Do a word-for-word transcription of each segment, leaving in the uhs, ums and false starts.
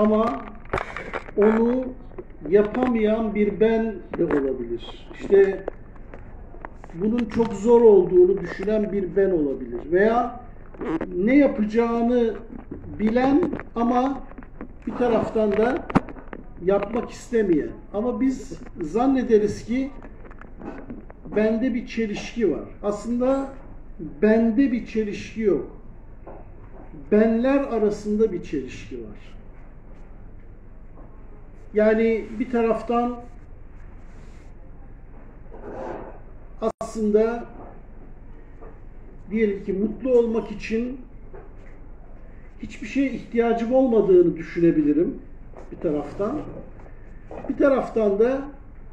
ama onu yapamayan bir ben de olabilir. İşte bunun çok zor olduğunu düşünen bir ben olabilir. Veya ne yapacağını bilen ama bir taraftan da yapmak istemeyen. Ama biz zannederiz ki bende bir çelişki var. Aslında bende bir çelişki yok. Benler arasında bir çelişki var. Yani bir taraftan aslında diyelim ki mutlu olmak için hiçbir şeye ihtiyacım olmadığını düşünebilirim bir taraftan. Bir taraftan da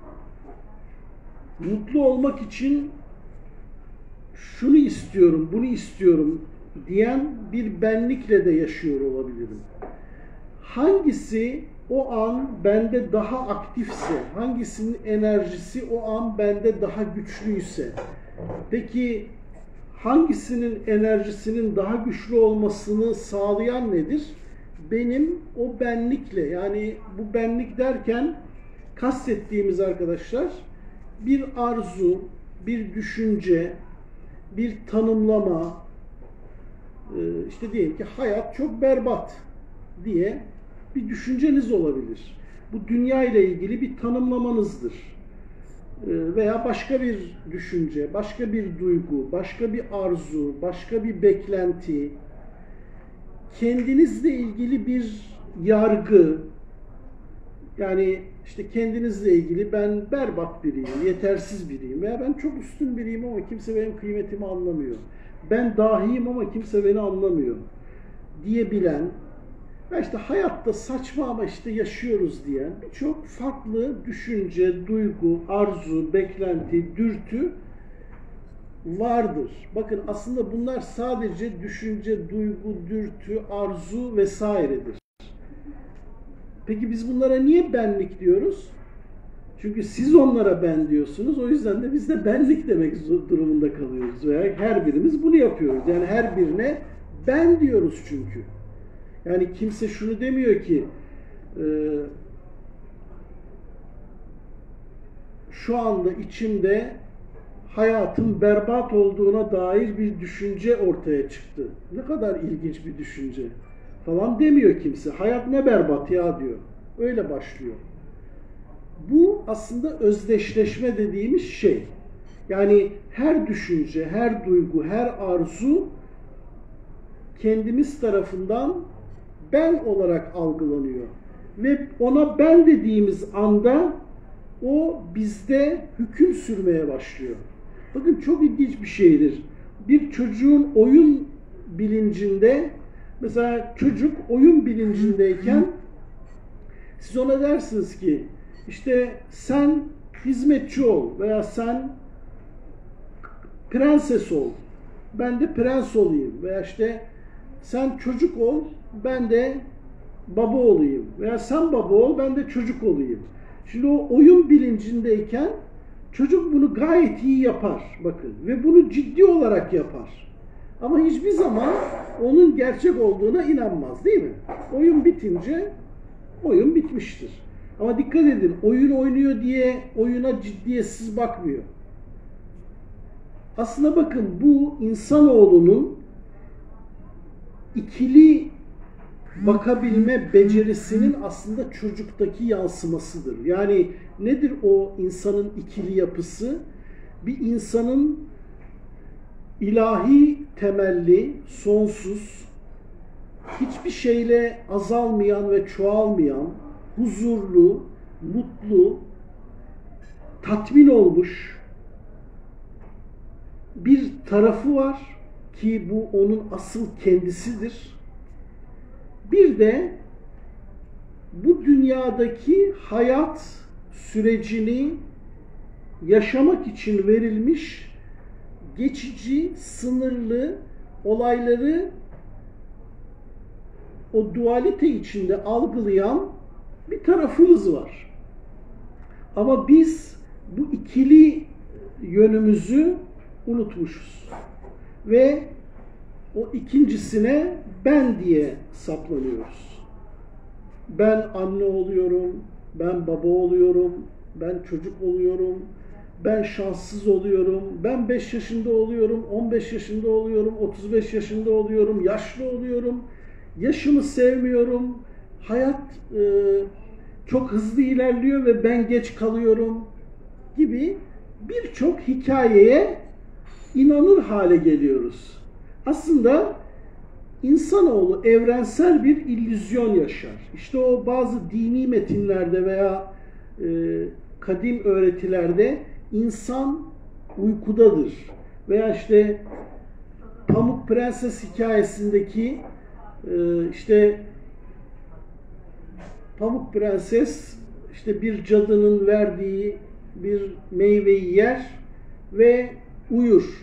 mutlu olmak için şunu istiyorum, bunu istiyorum diyen bir benlikle de yaşıyor olabilirim. Hangisi o an bende daha aktifse, hangisinin enerjisi o an bende daha güçlüyse, peki hangisinin enerjisinin daha güçlü olmasını sağlayan nedir? Benim o benlikle, yani bu benlik derken kastettiğimiz arkadaşlar bir arzu, bir düşünce, bir tanımlama, işte diyelim ki hayat çok berbat diye bir düşünceniz olabilir. Bu dünya ile ilgili bir tanımlamanızdır. Veya başka bir düşünce, başka bir duygu, başka bir arzu, başka bir beklenti, kendinizle ilgili bir yargı, yani işte kendinizle ilgili ben berbat biriyim, yetersiz biriyim veya ben çok üstün biriyim ama kimse benim kıymetimi anlamıyor. Ben dahiyim ama kimse beni anlamıyor diyebilen ve işte hayatta saçma ama işte yaşıyoruz diyen birçok farklı düşünce, duygu, arzu, beklenti, dürtü vardır. Bakın aslında bunlar sadece düşünce, duygu, dürtü, arzu vesairedir. Peki biz bunlara niye benlik diyoruz? Çünkü siz onlara ben diyorsunuz. O yüzden de biz de benlik demek durumunda kalıyoruz. Veya her birimiz bunu yapıyoruz. Yani her birine ben diyoruz çünkü. Yani kimse şunu demiyor ki e, şu anda içimde hayatın berbat olduğuna dair bir düşünce ortaya çıktı. Ne kadar ilginç bir düşünce falan demiyor kimse. Hayat ne berbat ya diyor. Öyle başlıyor. Bu aslında özdeşleşme dediğimiz şey. Yani her düşünce, her duygu, her arzu kendimiz tarafından ben olarak algılanıyor. Ve ona ben dediğimiz anda o bizde hüküm sürmeye başlıyor. Bakın çok ilginç bir şeydir. Bir çocuğun oyun bilincinde, mesela çocuk oyun bilincindeyken siz ona dersiniz ki işte sen hizmetçi ol veya sen prenses ol, ben de prens olayım veya işte sen çocuk ol, ben de baba olayım veya sen baba ol, ben de çocuk olayım. Şimdi o oyun bilincindeyken çocuk bunu gayet iyi yapar, bakın, ve bunu ciddi olarak yapar. Ama hiçbir zaman onun gerçek olduğuna inanmaz, değil mi? Oyun bitince oyun bitmiştir. Ama dikkat edin, oyun oynuyor diye oyuna ciddiyetsiz bakmıyor. Aslında bakın bu insanoğlunun ikili bakabilme becerisinin aslında çocuktaki yansımasıdır. Yani nedir o insanın ikili yapısı? Bir insanın ilahi temelli, sonsuz, hiçbir şeyle azalmayan ve çoğalmayan, huzurlu, mutlu, tatmin olmuş bir tarafı var ki bu onun asıl kendisidir. Bir de bu dünyadaki hayat sürecini yaşamak için verilmiş geçici, sınırlı olayları o dualite içinde algılayan bir tarafımız var. Ama biz bu ikili yönümüzü unutmuşuz. Ve o ikincisine ben diye saplanıyoruz. ben anne oluyorum, ben baba oluyorum, ben çocuk oluyorum, ben şanssız oluyorum, ben beş yaşında oluyorum, on beş yaşında oluyorum, otuz beş yaşında oluyorum, yaşlı oluyorum, yaşımı sevmiyorum, hayat e, çok hızlı ilerliyor ve ben geç kalıyorum gibi birçok hikayeye inanır hale geliyoruz. Aslında insanoğlu evrensel bir illüzyon yaşar. İşte o bazı dini metinlerde veya e, kadim öğretilerde insan uykudadır. Veya işte Pamuk Prenses hikayesindeki e, işte Pamuk Prenses işte bir cadının verdiği bir meyveyi yer ve uyur.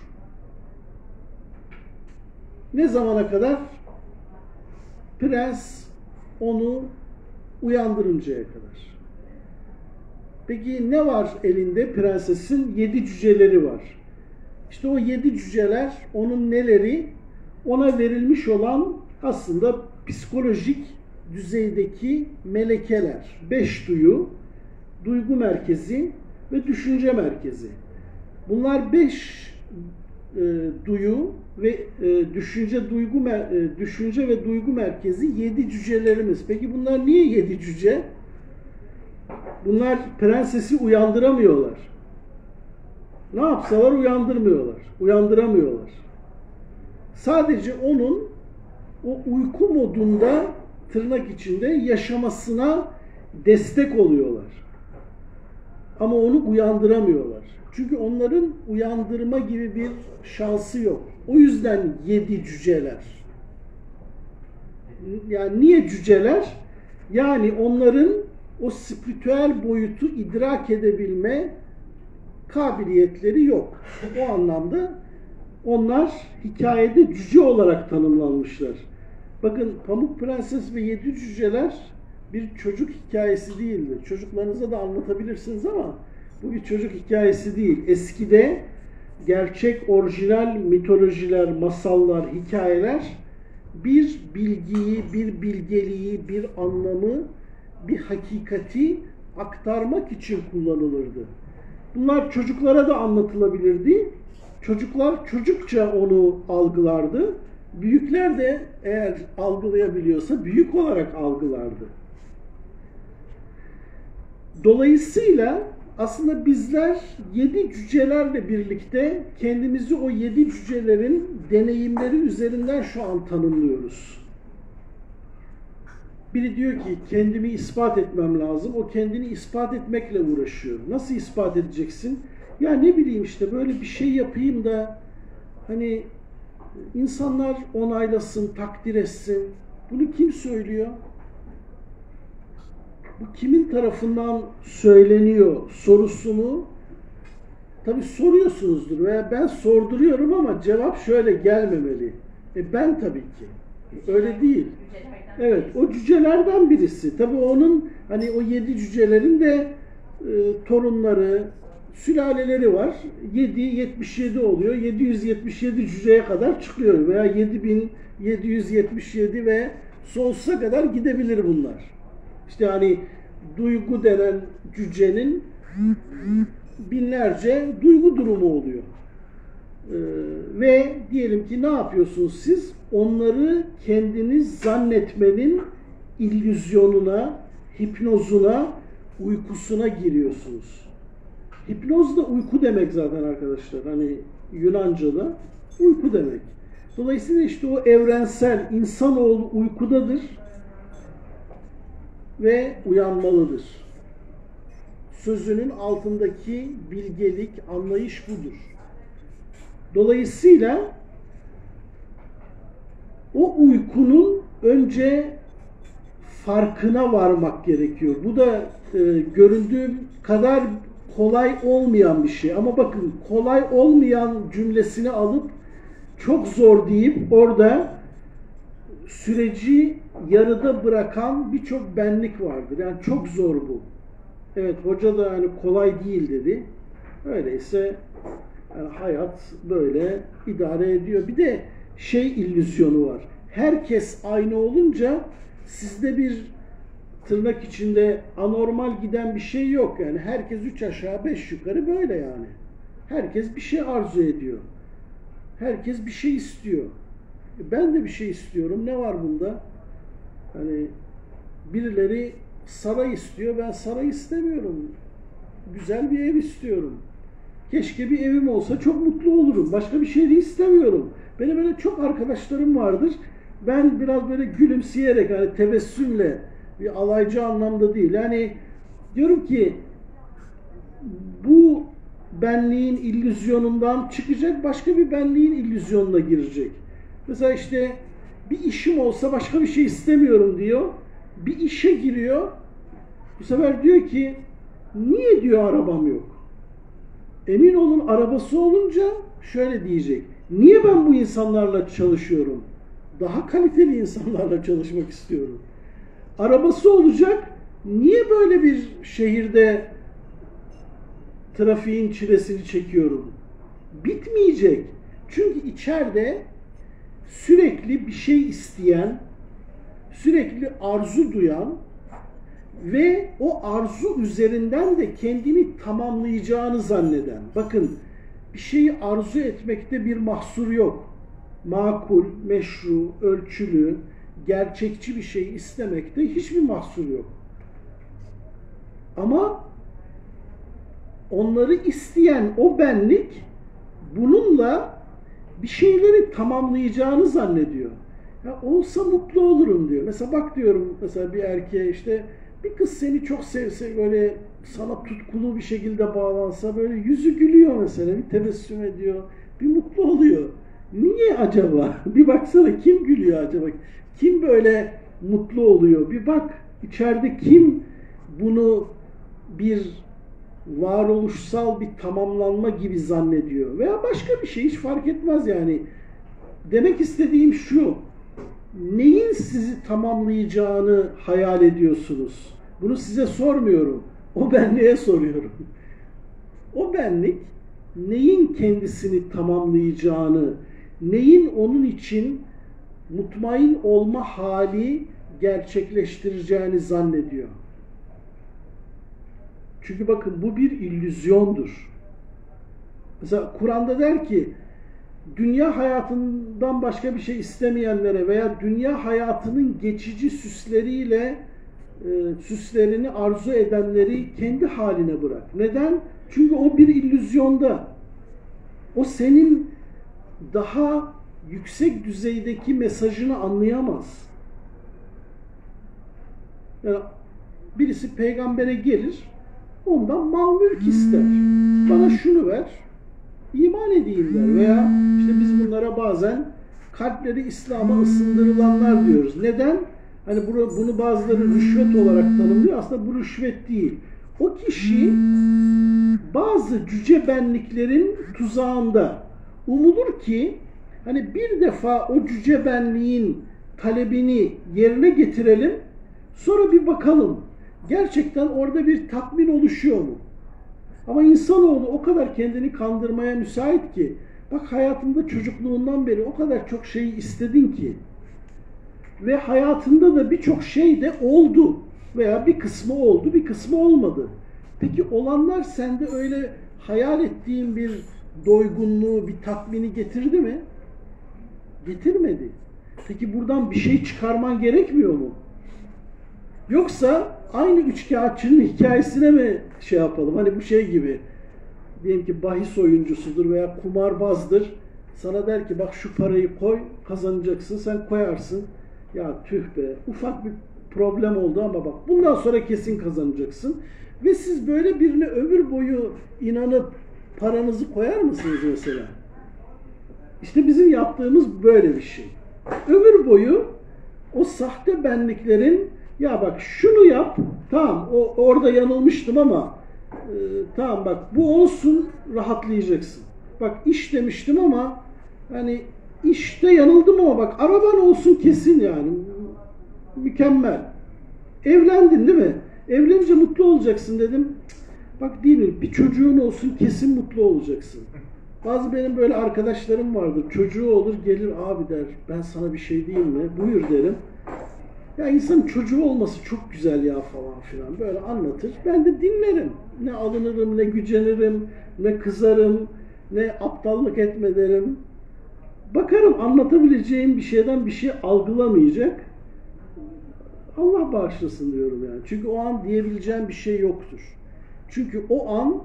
Ne zamana kadar? Prens onu uyandırıncaya kadar. Peki ne var elinde? Prensesin yedi cüceleri var. İşte o yedi cüceler onun neleri? Ona verilmiş olan aslında psikolojik düzeydeki melekeler. Beş duyu, duygu merkezi ve düşünce merkezi. Bunlar beş e, duyu ve e, düşünce duygu e, düşünce ve duygu merkezi yedi cücelerimiz. Peki bunlar niye yedi cüce? Bunlar prensesi uyandıramıyorlar. Ne yapsalar uyandırmıyorlar. Uyandıramıyorlar. Sadece onun o uyku modunda tırnak içinde yaşamasına destek oluyorlar. Ama onu uyandıramıyorlar. Çünkü onların uyandırma gibi bir şansı yok. O yüzden yedi cüceler. Yani niye cüceler? Yani onların o spiritüel boyutu idrak edebilme kabiliyetleri yok. O anlamda onlar hikayede cüce olarak tanımlanmışlar. Bakın Pamuk Prenses ve Yedi Cüceler bir çocuk hikayesi değildir. Çocuklarınıza da anlatabilirsiniz ama bu bir çocuk hikayesi değil. Eskide gerçek orijinal mitolojiler, masallar, hikayeler bir bilgiyi, bir bilgeliği, bir anlamı, bir hakikati aktarmak için kullanılırdı. Bunlar çocuklara da anlatılabilirdi. Çocuklar çocukça onu algılardı. Büyükler de eğer algılayabiliyorsa büyük olarak algılardı. Dolayısıyla aslında bizler yedi cücelerle birlikte kendimizi o yedi cücelerin deneyimleri üzerinden şu an tanımlıyoruz. Biri diyor ki kendimi ispat etmem lazım. O kendini ispat etmekle uğraşıyor. Nasıl ispat edeceksin? Ya ne bileyim işte böyle bir şey yapayım da hani insanlar onaylasın, takdir etsin. Bunu kim söylüyor? Bu kimin tarafından söyleniyor sorusunu tabii soruyorsunuzdur veya ben sorduruyorum ama cevap şöyle gelmemeli. E ben tabii ki. Öyle değil. Evet, o cücelerden birisi. Tabii onun hani o yedi cücelerin de e, torunları, sülaleleri var. yedi, yetmiş yedi oluyor. yedi yüz yetmiş yedi cüceye kadar çıkıyor veya yedi bin yedi yüz yetmiş yedi ve sonsuza kadar gidebilir bunlar. İşte hani duygu denen cücenin binlerce duygu durumu oluyor. Ee, ve diyelim ki ne yapıyorsunuz siz? Onları kendiniz zannetmenin illüzyonuna, hipnozuna, uykusuna giriyorsunuz. Hipnoz da uyku demek zaten arkadaşlar. Hani Yunanca'da uyku demek. Dolayısıyla işte o evrensel insanoğlu uykudadır ve uyanmalıdır. Sözünün altındaki bilgelik, anlayış budur. Dolayısıyla o uykunun önce farkına varmak gerekiyor. Bu da e, göründüğü kadar kolay olmayan bir şey. Ama bakın kolay olmayan cümlesini alıp çok zor deyip orada süreci yarıda bırakan birçok benlik vardır. Yani çok zor bu. Evet hoca da hani kolay değil dedi. Öyleyse yani hayat böyle idare ediyor. Bir de şey illüzyonu var. Herkes aynı olunca sizde bir tırnak içinde anormal giden bir şey yok. Yani herkes üç aşağı beş yukarı böyle yani. Herkes bir şey arzu ediyor. Herkes bir şey istiyor. Ben de bir şey istiyorum. Ne var bunda? Hani birileri saray istiyor. Ben saray istemiyorum. Güzel bir ev istiyorum. Keşke bir evim olsa çok mutlu olurum. Başka bir şey de istemiyorum. Benim böyle çok arkadaşlarım vardır. Ben biraz böyle gülümseyerek, hani tebessümle, bir alaycı anlamda değil. Yani diyorum ki bu benliğin illüzyonundan çıkacak, başka bir benliğin illüzyonuna girecek. Mesela işte bir işim olsa başka bir şey istemiyorum diyor. Bir işe giriyor. Bu sefer diyor ki niye diyor arabam yok? Emin olun arabası olunca şöyle diyecek. Niye ben bu insanlarla çalışıyorum? Daha kaliteli insanlarla çalışmak istiyorum. Arabası olacak. Niye böyle bir şehirde trafiğin çilesini çekiyorum? Bitmeyecek. Çünkü içeride sürekli bir şey isteyen, sürekli arzu duyan ve o arzu üzerinden de kendini tamamlayacağını zanneden. Bakın, bir şeyi arzu etmekte bir mahsur yok. Makul, meşru, ölçülü, gerçekçi bir şey istemekte hiçbir mahsur yok. Ama onları isteyen o benlik bununla bir şeyleri tamamlayacağını zannediyor. Ya olsa mutlu olurum diyor. Mesela bak diyorum, mesela bir erkeğe işte bir kız seni çok sevse, böyle sana tutkulu bir şekilde bağlansa, böyle yüzü gülüyor mesela, bir tebessüm ediyor, bir mutlu oluyor. Niye acaba? Bir baksana, kim gülüyor acaba? Kim böyle mutlu oluyor? Bir bak, içeride kim bunu bir varoluşsal bir tamamlanma gibi zannediyor? Veya başka bir şey, hiç fark etmez yani. Demek istediğim şu: neyin sizi tamamlayacağını hayal ediyorsunuz? Bunu size sormuyorum. O benliğe soruyorum. O benlik neyin kendisini tamamlayacağını, neyin onun için mutmain olma hali gerçekleştireceğini zannediyor. Çünkü bakın, bu bir illüzyondur. Mesela Kur'an'da der ki, dünya hayatından başka bir şey istemeyenlere veya dünya hayatının geçici süsleriyle e, süslerini arzu edenleri kendi haline bırak. Neden? Çünkü o bir illüzyonda. O senin daha yüksek düzeydeki mesajını anlayamaz. Yani birisi peygambere gelir, ondan mal mülk ister. Bana şunu ver, İman edeyim der. Veya işte biz bunlara bazen kalpleri İslam'a ısındırılanlar diyoruz. Neden? Hani bunu, bunu bazıları rüşvet olarak tanımlıyor. Aslında bu rüşvet değil. O kişi bazı cüce benliklerin tuzağında. Umulur ki hani bir defa o cüce benliğin talebini yerine getirelim, sonra bir bakalım gerçekten orada bir tatmin oluşuyor mu? Ama insanoğlu o kadar kendini kandırmaya müsait ki, bak hayatında çocukluğundan beri o kadar çok şeyi istedin ki ve hayatında da birçok şey de oldu veya bir kısmı oldu, bir kısmı olmadı. Peki olanlar sende öyle hayal ettiğin bir doygunluğu, bir tatmini getirdi mi? Getirmedi. Peki buradan bir şey çıkarman gerekmiyor mu? Yoksa aynı üçkağıtçının hikayesine mi şey yapalım? Hani bu şey gibi, diyelim ki bahis oyuncusudur veya kumarbazdır. Sana der ki bak şu parayı koy, kazanacaksın. Sen koyarsın. Ya tüh be, ufak bir problem oldu ama bak bundan sonra kesin kazanacaksın. Ve siz böyle birine ömür boyu inanıp paranızı koyar mısınız mesela? İşte bizim yaptığımız böyle bir şey. Ömür boyu o sahte benliklerin, ya bak şunu yap, tamam o orada yanılmıştım ama e, tamam bak bu olsun, rahatlayacaksın. Bak iş demiştim ama hani işte yanıldım ama bak araban olsun kesin, yani mükemmel. Evlendin değil mi? Evlenince mutlu olacaksın dedim. Bak değil mi? Bir çocuğun olsun kesin mutlu olacaksın. Bazı benim böyle arkadaşlarım vardır. Çocuğu olur gelir, abi der ben sana bir şey diyeyim mi? Buyur derim. Ya insanın çocuğu olması çok güzel ya falan filan böyle anlatır. Ben de dinlerim. Ne alınırım, ne gücenirim, ne kızarım, ne aptallık etme derim. Bakarım anlatabileceğim bir şeyden bir şey algılamayacak. Allah bağışlasın diyorum yani. Çünkü o an diyebileceğim bir şey yoktur. Çünkü o an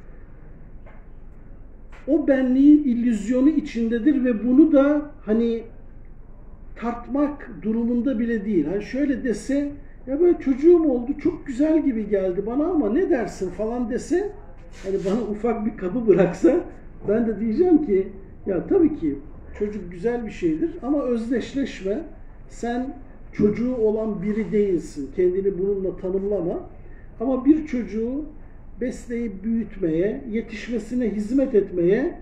o benliğin illüzyonu içindedir ve bunu da hani tartmak durumunda bile değil. Hani şöyle dese, ya böyle çocuğum oldu, çok güzel gibi geldi bana ama ne dersin falan dese, hani bana ufak bir kapı bıraksa, ben de diyeceğim ki, ya tabii ki çocuk güzel bir şeydir ama özdeşleşme. Sen çocuğu olan biri değilsin. Kendini bununla tanımlama. Ama bir çocuğu besleyip büyütmeye, yetişmesine hizmet etmeye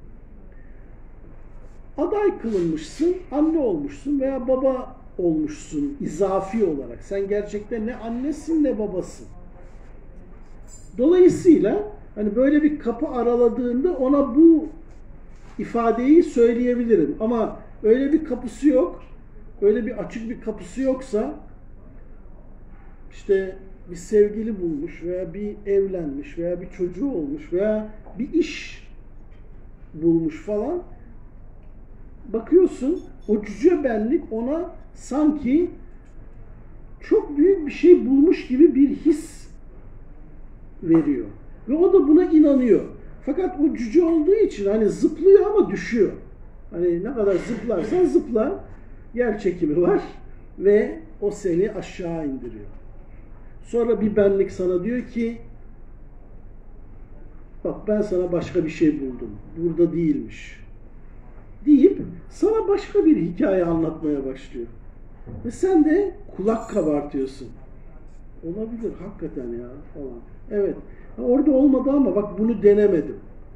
aday kılınmışsın, anne olmuşsun veya baba olmuşsun izafi olarak. Sen gerçekten ne annesin ne babasın. Dolayısıyla hani böyle bir kapı araladığında ona bu ifadeyi söyleyebilirim. Ama öyle bir kapısı yok, öyle bir açık bir kapısı yoksa işte bir sevgili bulmuş veya bir evlenmiş veya bir çocuğu olmuş veya bir iş bulmuş falan, bakıyorsun o cüce benlik ona sanki çok büyük bir şey bulmuş gibi bir his veriyor. Ve o da buna inanıyor. Fakat o cüce olduğu için hani zıplıyor ama düşüyor. Hani ne kadar zıplarsan zıpla, yer çekimi var ve o seni aşağı indiriyor. Sonra bir benlik sana diyor ki, bak ben sana başka bir şey buldum. Burada değilmiş. Deyip sana başka bir hikaye anlatmaya başlıyor. Ve sen de kulak kabartıyorsun. Olabilir hakikaten ya falan. Evet. Orada olmadı ama bak bunu denemedim.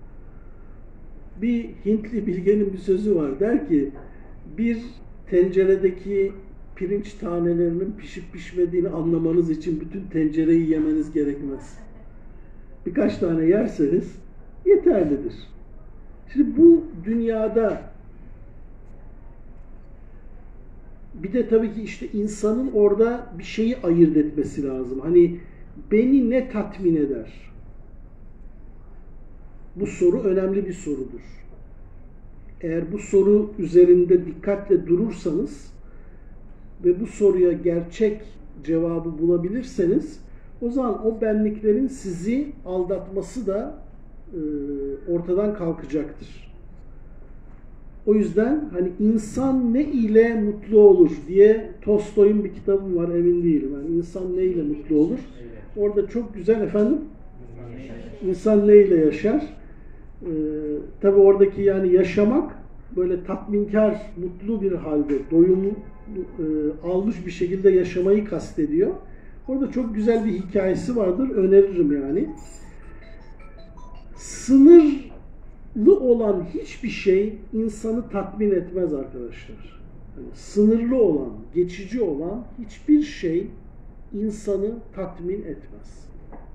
Bir Hintli bilgenin bir sözü var. Der ki bir tenceredeki pirinç tanelerinin pişip pişmediğini anlamanız için bütün tencereyi yemeniz gerekmez. Birkaç tane yerseniz yeterlidir. Şimdi bu dünyada bir de tabii ki işte insanın orada bir şeyi ayırt etmesi lazım. Hani beni ne tatmin eder? Bu soru önemli bir sorudur. Eğer bu soru üzerinde dikkatle durursanız ve bu soruya gerçek cevabı bulabilirseniz, o zaman o benliklerin sizi aldatması da e, ortadan kalkacaktır. O yüzden hani insan ne ile mutlu olur diye Tolstoy'un bir kitabı var, emin değilim. Yani insan ne ile mutlu olur? Orada çok güzel efendim. İnsan ne ile yaşar? Ee, tabii oradaki yani yaşamak böyle tatminkar, mutlu bir halde, doyum e, almış bir şekilde yaşamayı kastediyor. Orada çok güzel bir hikayesi vardır. Öneririm yani. Sınırlı olan hiçbir şey insanı tatmin etmez arkadaşlar. Yani sınırlı olan, geçici olan hiçbir şey insanı tatmin etmez.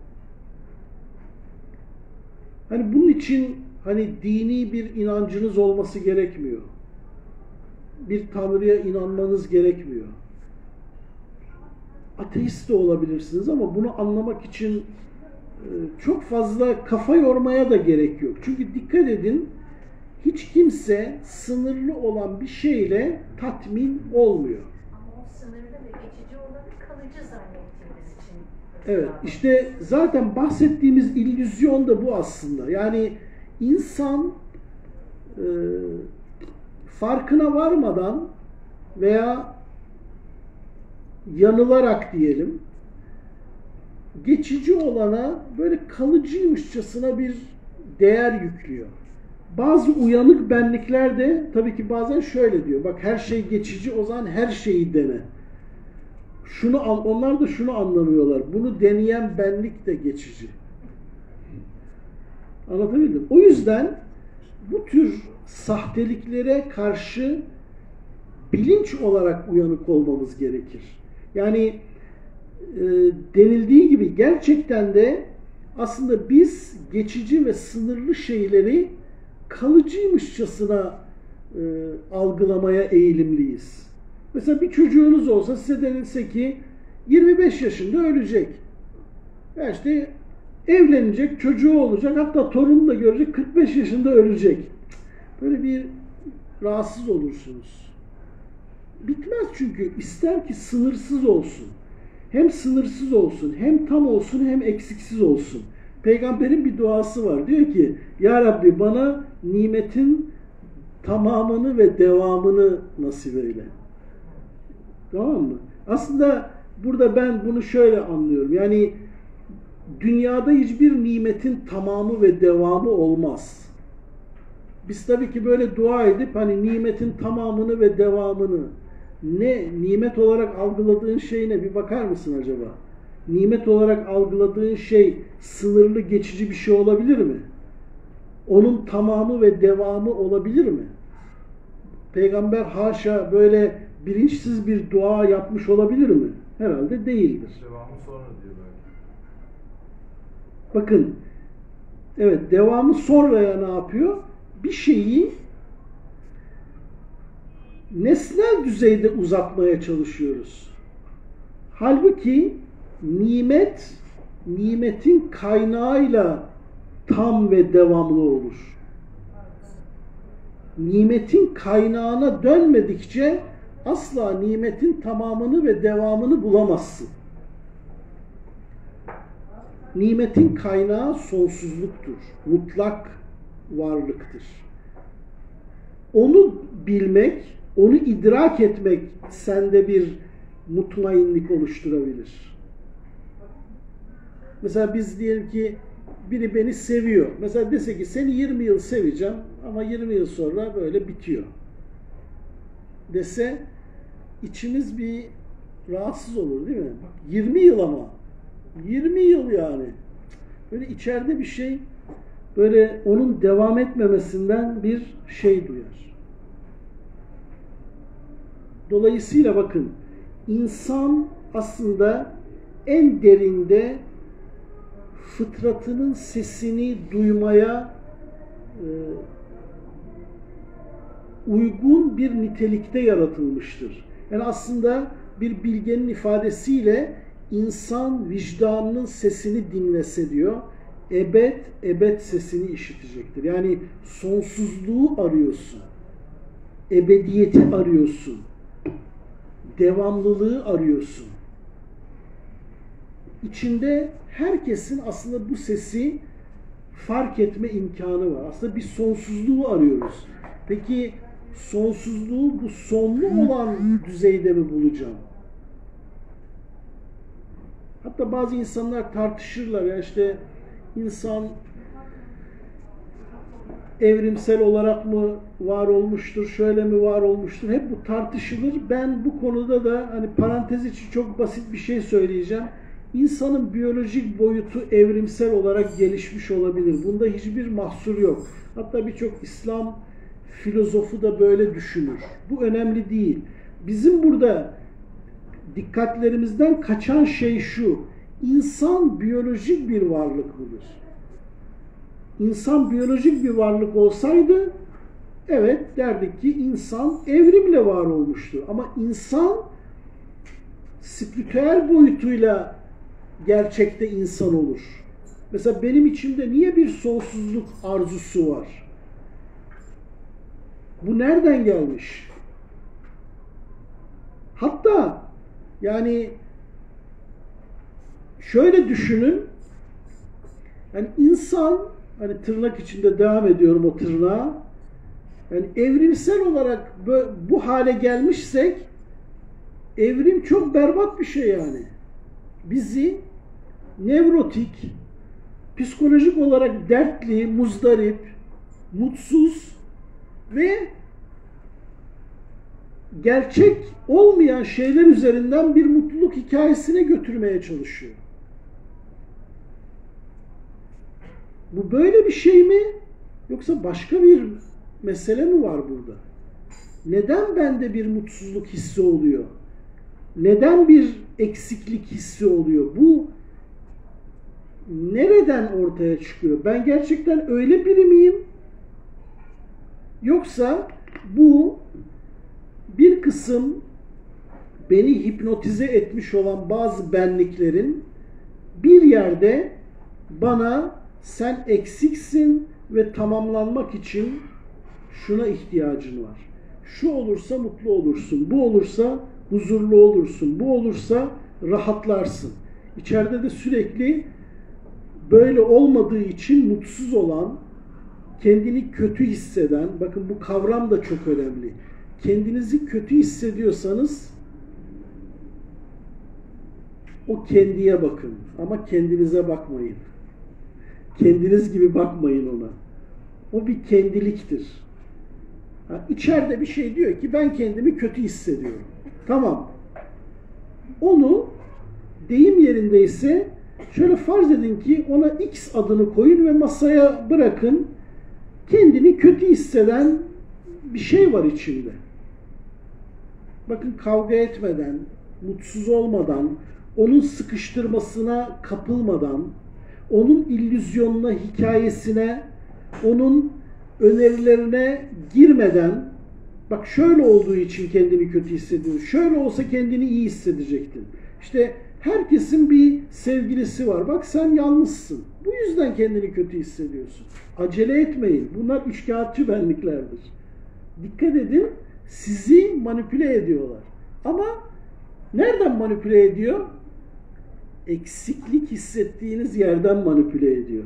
Hani bunun için hani dini bir inancınız olması gerekmiyor. Bir tanrıya inanmanız gerekmiyor. Ateist de olabilirsiniz ama bunu anlamak için çok fazla kafa yormaya da gerek yok. Çünkü dikkat edin, hiç kimse sınırlı olan bir şeyle tatmin olmuyor. Ama o sınırlı ve geçici olanı kalıcı zannettiğimiz için. Evet, işte zaten bahsettiğimiz illüzyon da bu aslında. Yani insan e, farkına varmadan veya yanılarak diyelim, geçici olana böyle kalıcıymışçasına bir değer yüklüyor. Bazı uyanık benlikler de tabii ki bazen şöyle diyor. Bak her şey geçici, o zaman her şeyi dene. Şunu, onlar da şunu anlamıyorlar. Bunu deneyen benlik de geçici. Anlatabildim? O yüzden bu tür sahteliklere karşı bilinç olarak uyanık olmamız gerekir. Yani e, denildiği gibi gerçekten de aslında biz geçici ve sınırlı şeyleri kalıcıymışçasına e, algılamaya eğilimliyiz. Mesela bir çocuğunuz olsa size denilse ki yirmi beş yaşında ölecek. Ya işte evlenecek, çocuğu olacak, hatta torunu da görecek, kırk beş yaşında ölecek. Böyle bir rahatsız olursunuz. Bitmez çünkü. İster ki sınırsız olsun. Hem sınırsız olsun, hem tam olsun, hem eksiksiz olsun. Peygamberin bir duası var. Diyor ki, Ya Rabbi bana nimetin tamamını ve devamını nasip eyle. Tamam mı? Aslında burada ben bunu şöyle anlıyorum. Yani dünyada hiçbir nimetin tamamı ve devamı olmaz. Biz tabii ki böyle dua edip hani nimetin tamamını ve devamını, ne nimet olarak algıladığın şey ne? Bir bakar mısın acaba? Nimet olarak algıladığın şey sınırlı, geçici bir şey olabilir mi? Onun tamamı ve devamı olabilir mi? Peygamber haşa böyle bilinçsiz bir dua yapmış olabilir mi? Herhalde değildir. Devamı sonra diyor belki. Bakın, evet, devamı sonraya ne yapıyor? Bir şeyi nesnel düzeyde uzatmaya çalışıyoruz. Halbuki nimet, nimetin kaynağıyla tam ve devamlı olur. Nimetin kaynağına dönmedikçe asla nimetin tamamını ve devamını bulamazsın. Nimetin kaynağı sonsuzluktur, mutlak varlıktır. Onu bilmek, onu idrak etmek sende bir mutmainlik oluşturabilir. Mesela biz diyelim ki biri beni seviyor. Mesela dese ki seni yirmi yıl seveceğim ama yirmi yıl sonra böyle bitiyor. Dese içimiz bir rahatsız olur değil mi? yirmi yıl ama. yirmi yıl yani. Böyle içeride bir şey, böyle onun devam etmemesinden bir şey duyar. Dolayısıyla bakın, insan aslında en derinde fıtratının sesini duymaya e, uygun bir nitelikte yaratılmıştır. Yani aslında bir bilgenin ifadesiyle insan vicdanının sesini dinlese diyor, ebed, ebed sesini işitecektir. Yani sonsuzluğu arıyorsun, ebediyeti arıyorsun, devamlılığı arıyorsun. İçinde herkesin aslında bu sesi fark etme imkanı var. Aslında bir sonsuzluğu arıyoruz. Peki sonsuzluğu bu sonlu olan düzeyde mi bulacağım? Hatta bazı insanlar tartışırlar ya, işte insan evrimsel olarak mı var olmuştur, şöyle mi var olmuştur? Hep bu tartışılır. Ben bu konuda da hani parantez için çok basit bir şey söyleyeceğim. İnsanın biyolojik boyutu evrimsel olarak gelişmiş olabilir. Bunda hiçbir mahsur yok. Hatta birçok İslam filozofu da böyle düşünür. Bu önemli değil. Bizim burada dikkatlerimizden kaçan şey şu: İnsan biyolojik bir varlık mıdır? İnsan biyolojik bir varlık olsaydı, evet derdik ki insan evrimle var olmuştur. Ama insan spiritüel boyutuyla gerçekte insan olur. Mesela benim içimde niye bir sonsuzluk arzusu var? Bu nereden gelmiş? Hatta yani şöyle düşünün, yani insan, hani tırnak içinde devam ediyorum o tırnağa, yani evrimsel olarak bu hale gelmişsek, evrim çok berbat bir şey yani. Bizi nevrotik, psikolojik olarak dertli, muzdarip, mutsuz ve gerçek olmayan şeyler üzerinden bir mutluluk hikayesine götürmeye çalışıyor. Bu böyle bir şey mi? Yoksa başka bir mesele mi var burada? Neden bende bir mutsuzluk hissi oluyor? Neden bir eksiklik hissi oluyor? Bu nereden ortaya çıkıyor? Ben gerçekten öyle biri miyim? Yoksa bu bir kısım beni hipnotize etmiş olan bazı benliklerin bir yerde bana sen eksiksin ve tamamlanmak için şuna ihtiyacın var. Şu olursa mutlu olursun, bu olursa huzurlu olursun, bu olursa rahatlarsın. İçeride de sürekli böyle olmadığı için mutsuz olan, kendini kötü hisseden, bakın bu kavram da çok önemli. Kendinizi kötü hissediyorsanız o kendiye bakın ama kendinize bakmayın. Kendiniz gibi bakmayın ona. O bir kendiliktir. Ha, içeride bir şey diyor ki ben kendimi kötü hissediyorum. Tamam. Onu deyim yerindeyse şöyle farz edin ki ona X adını koyun ve masaya bırakın. Kendini kötü hisseden bir şey var içinde. Bakın kavga etmeden, mutsuz olmadan, onun sıkıştırmasına kapılmadan, onun illüzyonuna, hikayesine, onun önerilerine girmeden, bak şöyle olduğu için kendini kötü hissediyorsun, şöyle olsa kendini iyi hissedecektin. İşte herkesin bir sevgilisi var, bak sen yalnızsın, bu yüzden kendini kötü hissediyorsun. Acele etmeyin, bunlar üçkağıtçı benliklerdir. Dikkat edin, sizi manipüle ediyorlar. Ama nereden manipüle ediyor? Eksiklik hissettiğiniz yerden manipüle ediyor.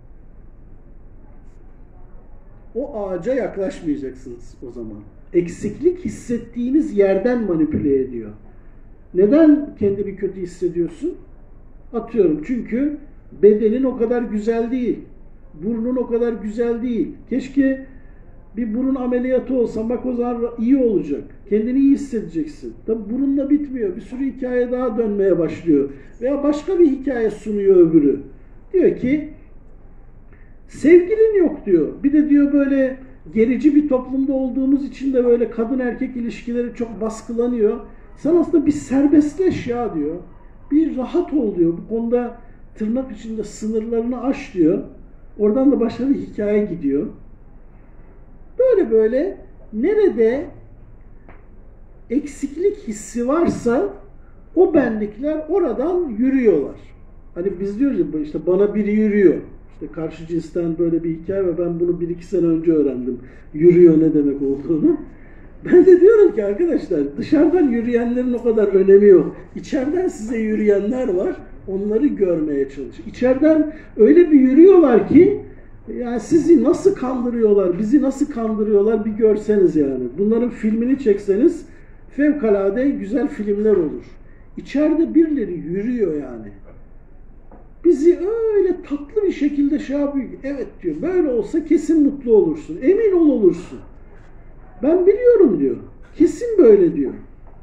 O ağaca yaklaşmayacaksınız o zaman. Eksiklik hissettiğiniz yerden manipüle ediyor. Neden kendini kötü hissediyorsun? Atıyorum çünkü bedenin o kadar güzel değil. Burnun o kadar güzel değil. Keşke bir burun ameliyatı olsa bak o zaman iyi olacak. Kendini iyi hissedeceksin. Tabi burunla bitmiyor. Bir sürü hikaye daha dönmeye başlıyor. Veya başka bir hikaye sunuyor öbürü. Diyor ki sevgilin yok diyor. Bir de diyor böyle gerici bir toplumda olduğumuz için de böyle kadın erkek ilişkileri çok baskılanıyor. Sen aslında bir serbestleş ya diyor. Bir rahat ol diyor. Bu konuda tırnak içinde sınırlarını aş diyor. Oradan da başka bir hikaye gidiyor. Böyle böyle nerede eksiklik hissi varsa o benlikler oradan yürüyorlar. Hani biz diyoruz ya işte bana biri yürüyor. İşte karşı cinsten böyle bir hikaye ve ben bunu bir iki sene önce öğrendim. Yürüyor ne demek olduğunu. Ben de diyorum ki arkadaşlar dışarıdan yürüyenlerin o kadar önemi yok. İçeriden size yürüyenler var. Onları görmeye çalışın. İçeriden öyle bir yürüyorlar ki yani sizi nasıl kandırıyorlar, bizi nasıl kandırıyorlar bir görseniz yani. Bunların filmini çekseniz fevkalade güzel filmler olur. İçeride birileri yürüyor yani. Bizi öyle tatlı bir şekilde şey yapıyor. Evet diyor, böyle olsa kesin mutlu olursun. Emin ol olursun. Ben biliyorum diyor. Kesin böyle diyor.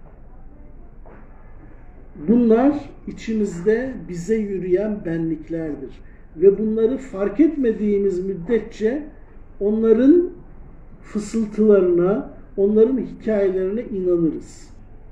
Bunlar içimizde bize yürüyen benliklerdir. Ve bunları fark etmediğimiz müddetçe onların fısıltılarına, onların hikayelerine inanırız.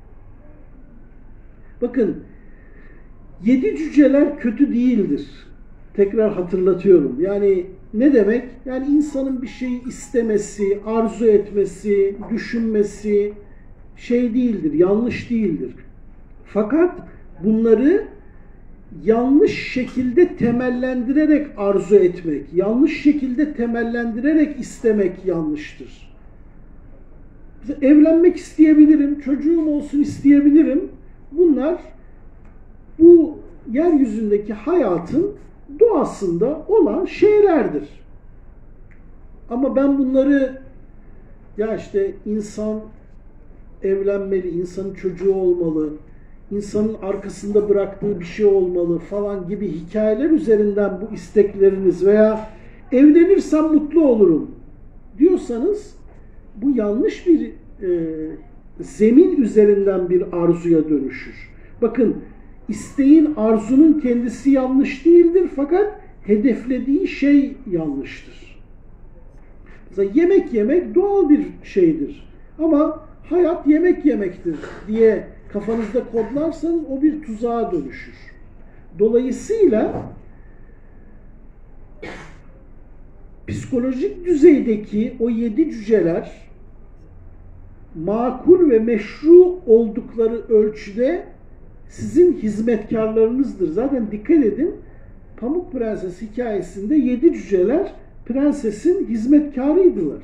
Bakın, yedi cüceler kötü değildir. Tekrar hatırlatıyorum. Yani ne demek? Yani insanın bir şeyi istemesi, arzu etmesi, düşünmesi şey değildir, yanlış değildir. Fakat bunları yanlış şekilde temellendirerek arzu etmek, yanlış şekilde temellendirerek istemek yanlıştır. Evlenmek isteyebilirim, çocuğum olsun isteyebilirim. Bunlar bu yeryüzündeki hayatın doğasında olan şeylerdir. Ama ben bunları ya işte insan evlenmeli, insanın çocuğu olmalı, insanın arkasında bıraktığı bir şey olmalı falan gibi hikayeler üzerinden bu istekleriniz veya evlenirsem mutlu olurum diyorsanız bu yanlış bir e, zemin üzerinden bir arzuya dönüşür. Bakın isteğin, arzunun kendisi yanlış değildir fakat hedeflediği şey yanlıştır. Mesela yemek yemek doğal bir şeydir ama hayat yemek yemektir diye kafanızda kodlarsanız o bir tuzağa dönüşür. Dolayısıyla psikolojik düzeydeki o yedi cüceler makul ve meşru oldukları ölçüde sizin hizmetkarlarınızdır. Zaten dikkat edin, Pamuk Prenses hikayesinde yedi cüceler prensesin hizmetkarıydılar.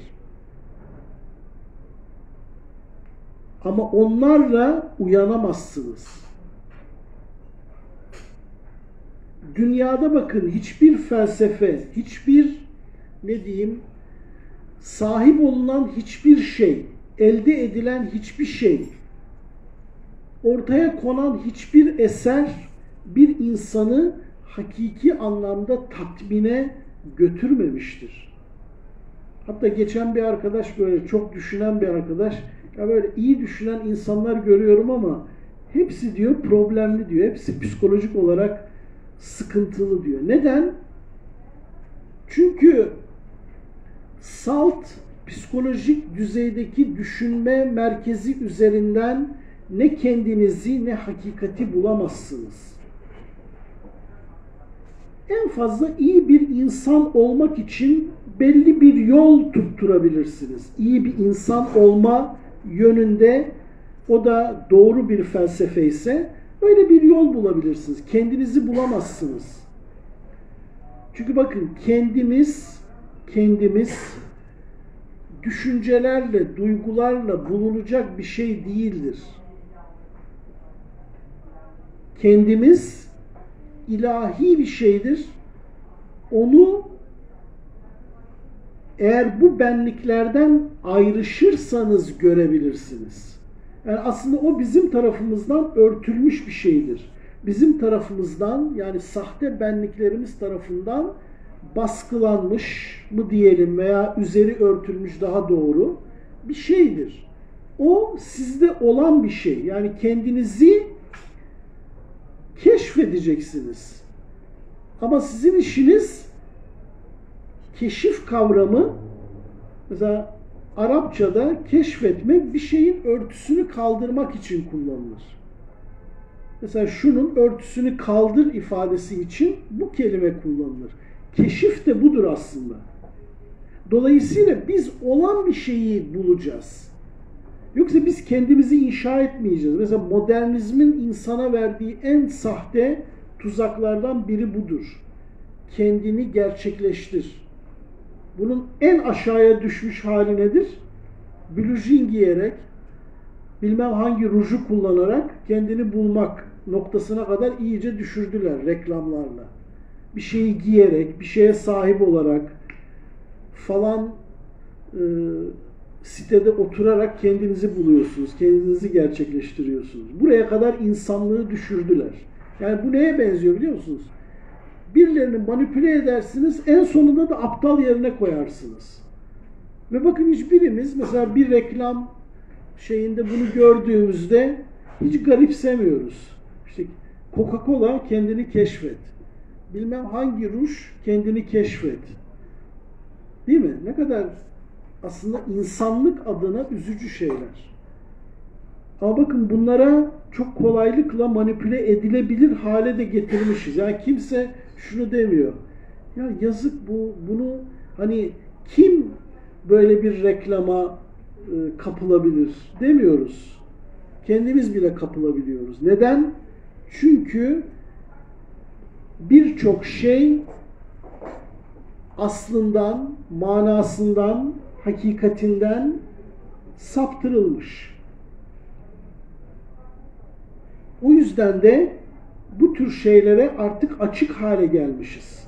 Ama onlarla uyanamazsınız. Dünyada bakın hiçbir felsefe, hiçbir ne diyeyim, sahip olunan hiçbir şey, elde edilen hiçbir şey, ortaya konan hiçbir eser bir insanı hakiki anlamda tatmine götürmemiştir. Hatta geçen bir arkadaş, böyle çok düşünen bir arkadaş, ya böyle iyi düşünen insanlar görüyorum ama hepsi diyor problemli diyor. Hepsi psikolojik olarak sıkıntılı diyor. Neden? Çünkü salt psikolojik düzeydeki düşünme merkezi üzerinden ne kendinizi ne hakikati bulamazsınız. En fazla iyi bir insan olmak için belli bir yol tutturabilirsiniz. İyi bir insan olma yönünde, o da doğru bir felsefe ise öyle bir yol bulabilirsiniz. Kendinizi bulamazsınız. Çünkü bakın kendimiz kendimiz düşüncelerle, duygularla bulunacak bir şey değildir. Kendimiz ilahi bir şeydir. Onu eğer bu benliklerden ayrışırsanız görebilirsiniz. Yani aslında o bizim tarafımızdan örtülmüş bir şeydir. Bizim tarafımızdan, yani sahte benliklerimiz tarafından baskılanmış mı diyelim veya üzeri örtülmüş, daha doğru bir şeydir. O sizde olan bir şey. Yani kendinizi keşfedeceksiniz. Ama sizin işiniz keşif kavramı, mesela Arapçada keşfetmek bir şeyin örtüsünü kaldırmak için kullanılır. Mesela şunun örtüsünü kaldır ifadesi için bu kelime kullanılır. Keşif de budur aslında. Dolayısıyla biz olan bir şeyi bulacağız. Yoksa biz kendimizi inşa etmeyeceğiz. Mesela modernizmin insana verdiği en sahte tuzaklardan biri budur. Kendini gerçekleştir. Bunun en aşağıya düşmüş hali nedir? Blujin giyerek, bilmem hangi ruju kullanarak kendini bulmak noktasına kadar iyice düşürdüler reklamlarla. Bir şeyi giyerek, bir şeye sahip olarak falan e, sitede oturarak kendinizi buluyorsunuz, kendinizi gerçekleştiriyorsunuz. Buraya kadar insanlığı düşürdüler. Yani bu neye benziyor biliyor musunuz? Birilerini manipüle edersiniz, en sonunda da aptal yerine koyarsınız. Ve bakın hiçbirimiz mesela bir reklam şeyinde bunu gördüğümüzde hiç garipsemiyoruz. İşte Coca-Cola kendini keşfet. Bilmem hangi ruj kendini keşfet. Değil mi? Ne kadar aslında insanlık adına üzücü şeyler. Ama bakın bunlara çok kolaylıkla manipüle edilebilir hale de getirmişiz. Yani kimse şunu demiyor. Ya yazık bu, bunu hani kim böyle bir reklama e, kapılabilir demiyoruz. Kendimiz bile kapılabiliyoruz. Neden? Çünkü birçok şey aslından, manasından, hakikatinden saptırılmış. O yüzden de bu tür şeylere artık açık hale gelmişiz.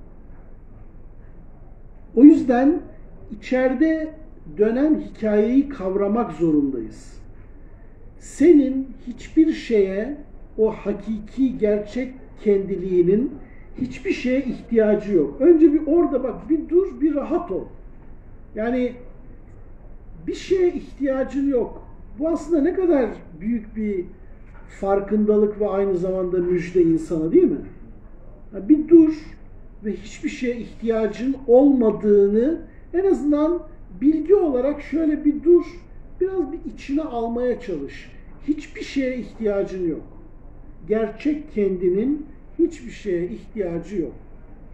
O yüzden içeride dönen hikayeyi kavramak zorundayız. Senin hiçbir şeye, o hakiki gerçek kendiliğinin hiçbir şeye ihtiyacı yok. Önce bir orada bak, bir dur, bir rahat ol. Yani bir şeye ihtiyacın yok. Bu aslında ne kadar büyük bir farkındalık ve aynı zamanda müjde insana, değil mi? Yani bir dur ve hiçbir şeye ihtiyacın olmadığını en azından bilgi olarak şöyle bir dur, biraz bir içine almaya çalış. Hiçbir şeye ihtiyacın yok. Gerçek kendinin hiçbir şeye ihtiyacı yok.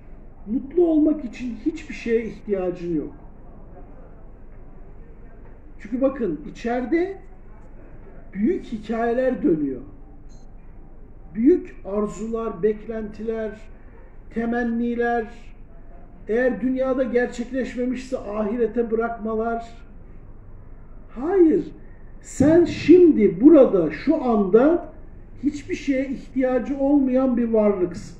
Mutlu olmak için hiçbir şeye ihtiyacın yok. Çünkü bakın içeride büyük hikayeler dönüyor. Büyük arzular, beklentiler, temenniler, eğer dünyada gerçekleşmemişse ahirete bırakmalar. Hayır, sen şimdi burada, şu anda hiçbir şeye ihtiyacı olmayan bir varlıksın.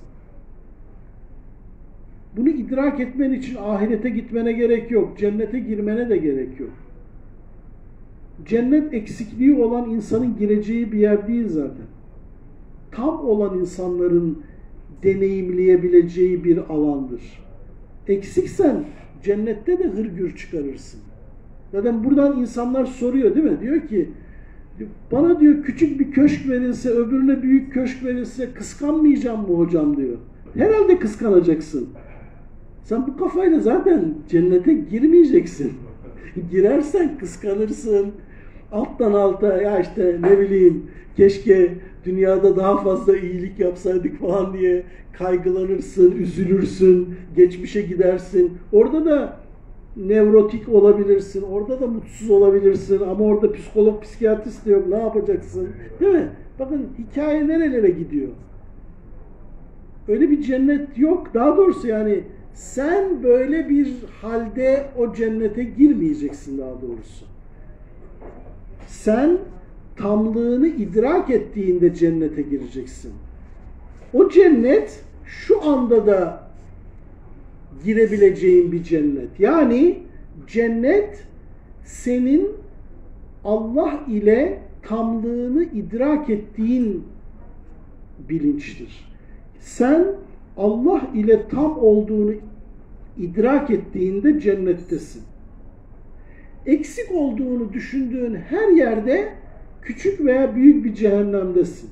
Bunu idrak etmen için ahirete gitmene gerek yok, cennete girmene de gerek yok. Cennet eksikliği olan insanın gireceği bir yer değil zaten. Tam olan insanların deneyimleyebileceği bir alandır. Eksiksen cennette de hırgür çıkarırsın. Zaten buradan insanlar soruyor değil mi? Diyor ki bana diyor küçük bir köşk verilse, öbürüne büyük köşk verilse kıskanmayacağım mı hocam diyor. Herhalde kıskanacaksın. Sen bu kafayla zaten cennete girmeyeceksin. Girersen kıskanırsın. Alttan alta ya işte ne bileyim keşke dünyada daha fazla iyilik yapsaydık falan diye kaygılanırsın, üzülürsün, geçmişe gidersin. Orada da nevrotik olabilirsin, orada da mutsuz olabilirsin ama orada psikolog, psikiyatrist de yok. Ne yapacaksın? Değil mi? Bakın hikaye nerelere gidiyor? Öyle bir cennet yok. Daha doğrusu yani sen böyle bir halde o cennete girmeyeceksin daha doğrusu. Sen tamlığını idrak ettiğinde cennete gireceksin. O cennet şu anda da girebileceğin bir cennet. Yani cennet senin Allah ile tamlığını idrak ettiğin bilinçtir. Sen Allah ile tam olduğunu idrak ettiğinde cennettesin. Eksik olduğunu düşündüğün her yerde küçük veya büyük bir cehennemdesin.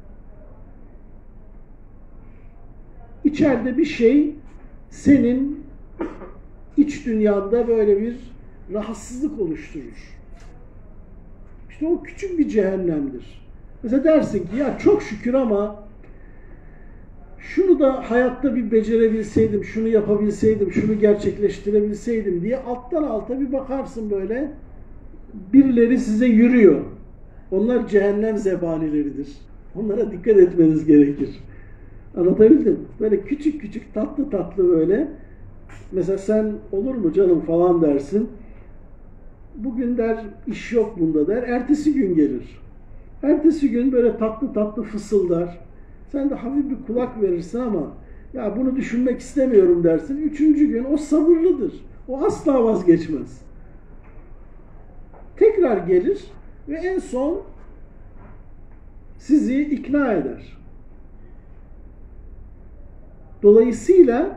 İçeride bir şey senin iç dünyanda böyle bir rahatsızlık oluşturur. İşte o küçük bir cehennemdir. Mesela dersin ki ya çok şükür ama şunu da hayatta bir becerebilseydim, şunu yapabilseydim, şunu gerçekleştirebilseydim diye alttan alta bir bakarsın böyle. Birileri size yürüyor. Onlar cehennem zebanileridir. Onlara dikkat etmeniz gerekir. Anlatabildim? Böyle küçük küçük tatlı tatlı böyle. Mesela sen olur mu canım falan dersin. Bugün der iş yok bunda der. Ertesi gün gelir. Ertesi gün böyle tatlı tatlı fısıldar. Sen de hafif bir kulak verirsin ama ya bunu düşünmek istemiyorum dersin. Üçüncü gün o sabırlıdır. O asla vazgeçmez. Tekrar gelir ve en son sizi ikna eder. Dolayısıyla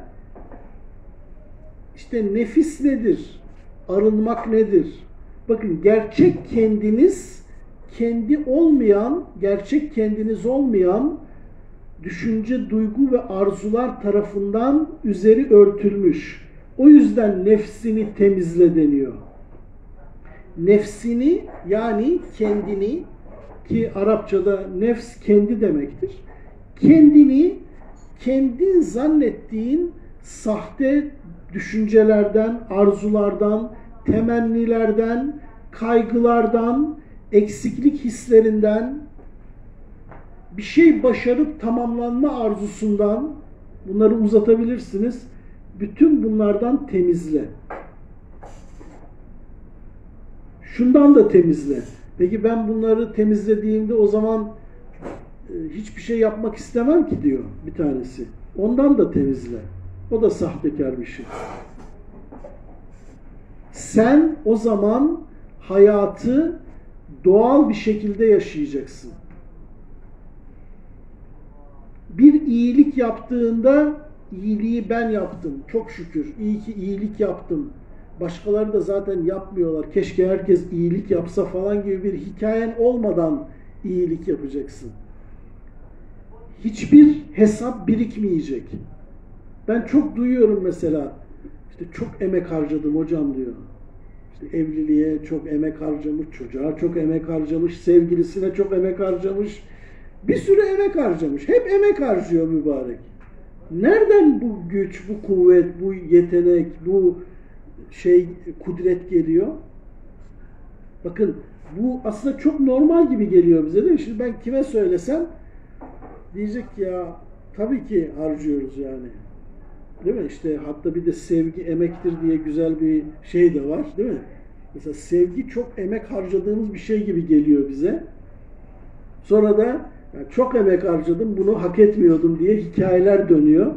işte nefis nedir? Arınmak nedir? Bakın gerçek kendiniz, kendi olmayan, gerçek kendiniz olmayan düşünce, duygu ve arzular tarafından üzeri örtülmüş. O yüzden nefsini temizle deniyor. Nefsini yani kendini, ki Arapçada nefs kendi demektir. Kendini kendin zannettiğin sahte düşüncelerden, arzulardan, temennilerden, kaygılardan, eksiklik hislerinden, bir şey başarıp tamamlanma arzusundan, bunları uzatabilirsiniz. Bütün bunlardan temizle. Şundan da temizle. Peki ben bunları temizlediğimde o zaman hiçbir şey yapmak istemem ki diyor bir tanesi. Ondan da temizle. O da sahtekar bir şey. Sen o zaman hayatı doğal bir şekilde yaşayacaksın. Bir iyilik yaptığında iyiliği ben yaptım. Çok şükür. İyi ki iyilik yaptım. Başkaları da zaten yapmıyorlar. Keşke herkes iyilik yapsa falan gibi bir hikayen olmadan iyilik yapacaksın. Hiçbir hesap birikmeyecek. Ben çok duyuyorum mesela. İşte çok emek harcadım hocam diyor. İşte evliliğe çok emek harcamış, çocuğa çok emek harcamış, sevgilisine çok emek harcamış. Bir sürü emek harcamış. Hep emek harcıyor mübarek. Nereden bu güç, bu kuvvet, bu yetenek, bu şey kudret geliyor? Bakın bu aslında çok normal gibi geliyor bize değil mi? Şimdi ben kime söylesem diyecek ya tabii ki harcıyoruz yani. Değil mi? İşte hatta bir de sevgi emektir diye güzel bir şey de var değil mi? Mesela sevgi çok emek harcadığımız bir şey gibi geliyor bize. Sonra da yani çok emek harcadım bunu hak etmiyordum diye hikayeler dönüyor.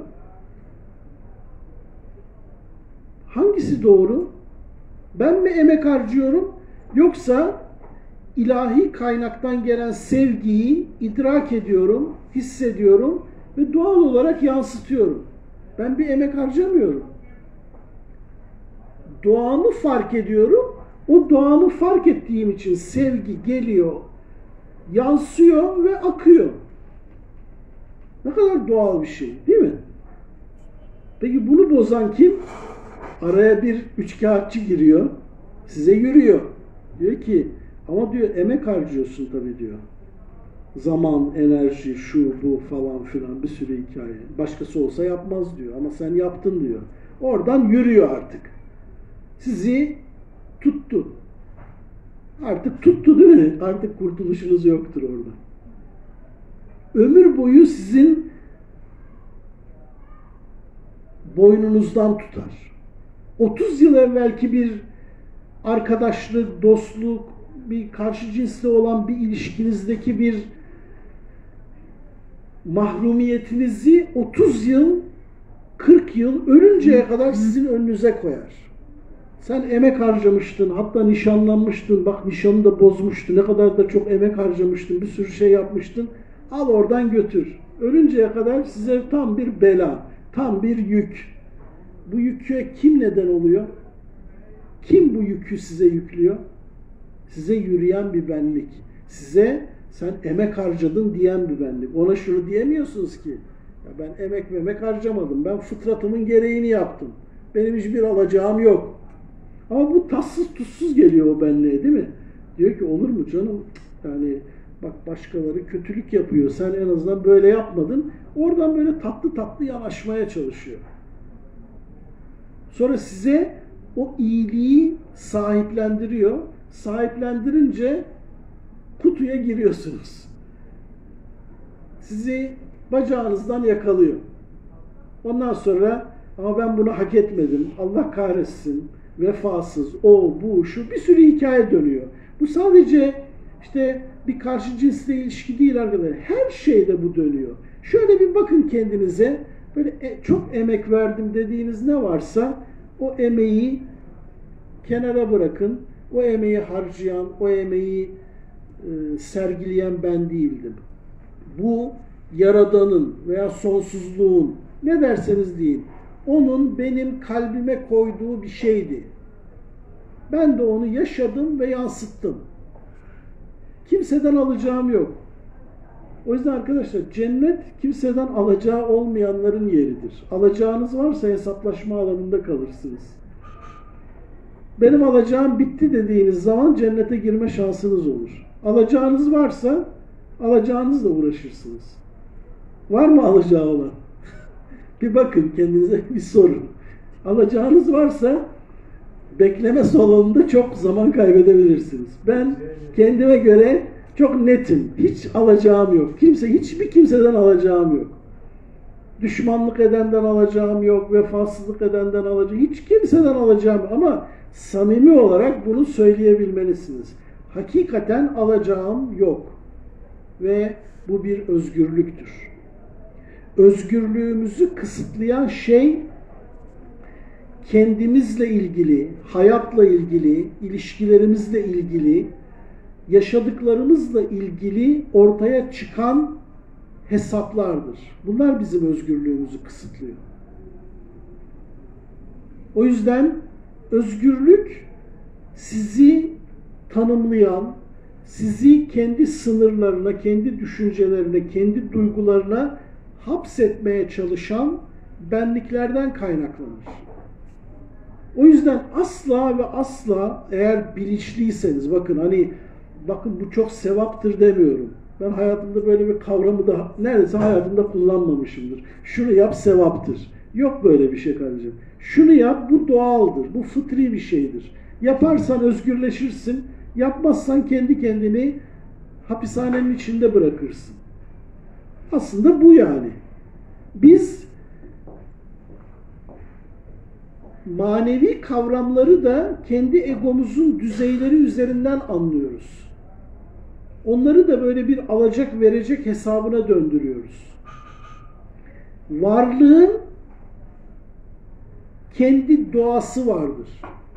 Hangisi doğru? Ben mi emek harcıyorum yoksa ilahi kaynaktan gelen sevgiyi idrak ediyorum, hissediyorum ve doğal olarak yansıtıyorum. Ben bir emek harcamıyorum. Doğamı fark ediyorum. O doğamı fark ettiğim için sevgi geliyor, yansıyor ve akıyor. Ne kadar doğal bir şey, değil mi? Peki bunu bozan kim? Araya bir üçkağıtçı giriyor, size yürüyor. Diyor ki, ama diyor emek harcıyorsun tabii diyor. Zaman, enerji, şu, bu falan filan bir sürü hikaye. Başkası olsa yapmaz diyor ama sen yaptın diyor. Oradan yürüyor artık. Sizi tuttu. Artık tuttu değil mi? Artık kurtuluşunuz yoktur orada. Ömür boyu sizin boynunuzdan tutar. otuz yıl evvelki bir arkadaşlık, dostluk, bir karşı cinsle olan bir ilişkinizdeki bir mahrumiyetinizi otuz yıl, kırk yıl ölünceye kadar sizin önünüze koyar. Sen emek harcamıştın, hatta nişanlanmıştın, bak nişanı da bozmuştu, ne kadar da çok emek harcamıştın, bir sürü şey yapmıştın, al oradan götür. Ölünceye kadar size tam bir bela, tam bir yük. Bu yükü kim neden oluyor? Kim bu yükü size yüklüyor? Size yürüyen bir benlik. Size sen emek harcadın diyen bir benlik. Ona şunu diyemiyorsunuz ki, ya ben emek memek harcamadım, ben fıtratımın gereğini yaptım. Benim hiçbir alacağım yok. Ama bu tatsız tuzsuz geliyor o benliğe değil mi? Diyor ki olur mu canım? Yani bak başkaları kötülük yapıyor. Sen en azından böyle yapmadın. Oradan böyle tatlı tatlı yanaşmaya çalışıyor. Sonra size o iyiliği sahiplendiriyor. Sahiplendirince kutuya giriyorsunuz. Sizi bacağınızdan yakalıyor. Ondan sonra ama ben bunu hak etmedim. Allah kahretsin. Vefasız, o, bu, şu bir sürü hikaye dönüyor. Bu sadece işte bir karşı cinsle ilişki değil arkadaşlar. Her şeyde bu dönüyor. Şöyle bir bakın kendinize. Böyle çok emek verdim dediğiniz ne varsa o emeği kenara bırakın. O emeği harcayan, o emeği e, sergileyen ben değildim. Bu Yaradan'ın veya sonsuzluğun ne derseniz deyin. Onun benim kalbime koyduğu bir şeydi. Ben de onu yaşadım ve yansıttım. Kimseden alacağım yok. O yüzden arkadaşlar cennet kimseden alacağı olmayanların yeridir. Alacağınız varsa hesaplaşma alanında kalırsınız. Benim alacağım bitti dediğiniz zaman cennete girme şansınız olur. Alacağınız varsa alacağınızla uğraşırsınız. Var mı alacağı olan? Bir bakın kendinize bir sorun. Alacağınız varsa bekleme salonunda çok zaman kaybedebilirsiniz. Ben kendime göre çok netim. Hiç alacağım yok. Kimse, hiçbir kimseden alacağım yok. Düşmanlık edenden alacağım yok. Vefasızlık edenden alacağım. Hiç kimseden alacağım yok. Ama samimi olarak bunu söyleyebilmelisiniz. Hakikaten alacağım yok. Ve bu bir özgürlüktür. Özgürlüğümüzü kısıtlayan şey kendimizle ilgili, hayatla ilgili, ilişkilerimizle ilgili, yaşadıklarımızla ilgili ortaya çıkan hesaplardır. Bunlar bizim özgürlüğümüzü kısıtlıyor. O yüzden özgürlük sizi tanımlayan, sizi kendi sınırlarına, kendi düşüncelerine, kendi duygularına hapsetmeye çalışan benliklerden kaynaklanır. O yüzden asla ve asla eğer bilinçliyseniz, bakın hani bakın bu çok sevaptır demiyorum. Ben hayatımda böyle bir kavramı da neredeyse hayatımda kullanmamışımdır. Şunu yap sevaptır. Yok böyle bir şey kardeşim. Şunu yap bu doğaldır. Bu fıtri bir şeydir. Yaparsan özgürleşirsin. Yapmazsan kendi kendini hapishanenin içinde bırakırsın. Aslında bu yani. Biz manevi kavramları da kendi egomuzun düzeyleri üzerinden anlıyoruz. Onları da böyle bir alacak verecek hesabına döndürüyoruz. Varlığın kendi doğası vardır.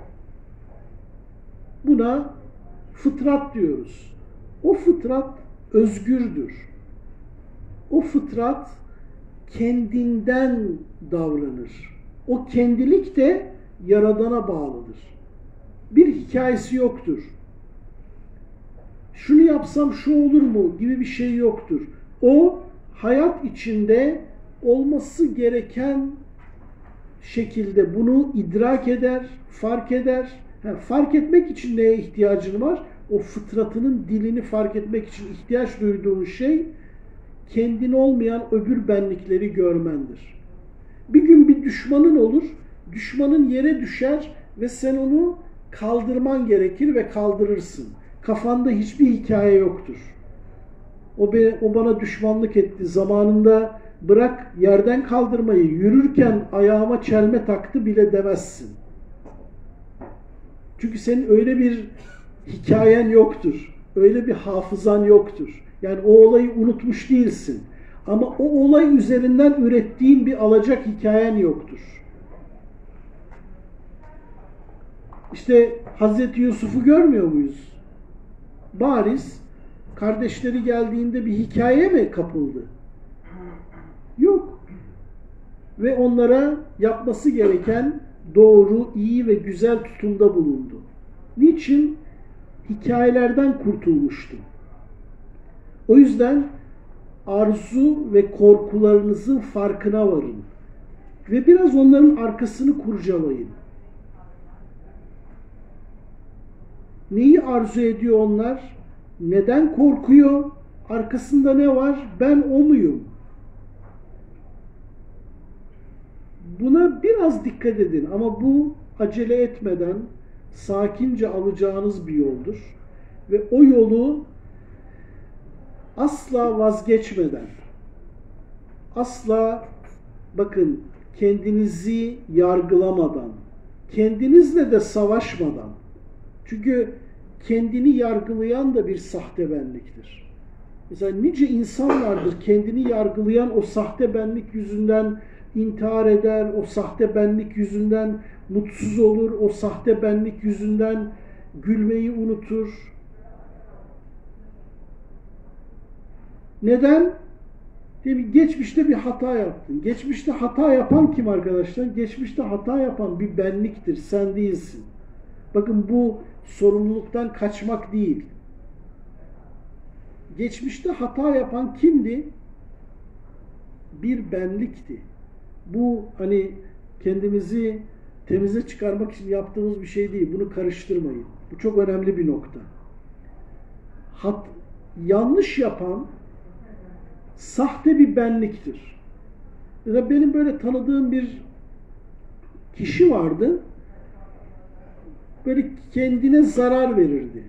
Buna fıtrat diyoruz. O fıtrat özgürdür. O fıtrat kendinden davranır. O kendilik de Yaradan'a bağlıdır. Bir hikayesi yoktur. Şunu yapsam şu olur mu gibi bir şey yoktur. O hayat içinde olması gereken şekilde bunu idrak eder, fark eder. Ha, fark etmek için neye ihtiyacın var? O fıtratının dilini fark etmek için ihtiyaç duyduğun şey kendin olmayan öbür benlikleri görmendir. Bir gün bir düşmanın olur, düşmanın yere düşer ve sen onu kaldırman gerekir ve kaldırırsın. Kafanda hiçbir hikaye yoktur. O, be, o bana düşmanlık etti, zamanında bırak yerden kaldırmayı, yürürken ayağıma çelme taktı bile demezsin. Çünkü senin öyle bir hikayen yoktur, öyle bir hafızan yoktur. Yani o olayı unutmuş değilsin. Ama o olay üzerinden ürettiğin bir alacak hikayen yoktur. İşte Hazreti Yusuf'u görmüyor muyuz? Bariz kardeşleri geldiğinde bir hikaye mi kapıldı? Yok. Ve onlara yapması gereken doğru, iyi ve güzel tutumda bulundu. Niçin? Hikayelerden kurtulmuştu. O yüzden arzu ve korkularınızın farkına varın. Ve biraz onların arkasını kurcalayın. Neyi arzu ediyor onlar? Neden korkuyor? Arkasında ne var? Ben o muyum? Buna biraz dikkat edin ama bu acele etmeden sakince alacağınız bir yoldur. Ve o yolu asla vazgeçmeden, asla bakın kendinizi yargılamadan, kendinizle de savaşmadan, çünkü kendini yargılayan da bir sahte benliktir. Mesela nice insan vardır kendini yargılayan o sahte benlik yüzünden intihar eder, o sahte benlik yüzünden mutsuz olur, o sahte benlik yüzünden gülmeyi unutur. Neden? Değil, geçmişte bir hata yaptın. Geçmişte hata yapan kim arkadaşlar? Geçmişte hata yapan bir benliktir, sen değilsin. Bakın bu sorumluluktan kaçmak değil. Geçmişte hata yapan kimdi? Bir benlikti. Bu hani kendimizi temize çıkarmak için yaptığımız bir şey değil. Bunu karıştırmayın. Bu çok önemli bir nokta. Hat, yanlış yapan sahte bir benliktir. Ya benim böyle tanıdığım bir kişi vardı. Böyle kendine zarar verirdi.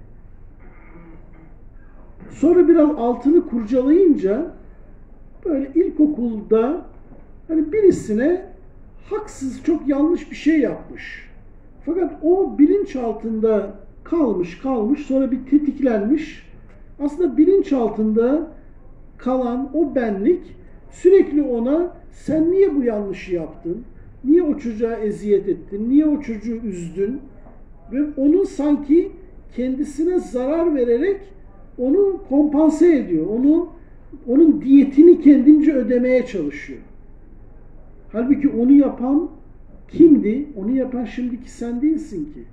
Sonra biraz altını kurcalayınca böyle ilkokulda hani birisine haksız, çok yanlış bir şey yapmış. Fakat o bilinç altında kalmış, kalmış, sonra bir tetiklenmiş. Aslında bilinç altında kalan o benlik sürekli ona sen niye bu yanlışı yaptın? Niye o çocuğa eziyet ettin? Niye o çocuğu üzdün? Ve onu sanki kendisine zarar vererek onu kompanse ediyor. Onu, onun diyetini kendince ödemeye çalışıyor. Halbuki onu yapan kimdi? Onu yapan şimdiki sen değilsin ki.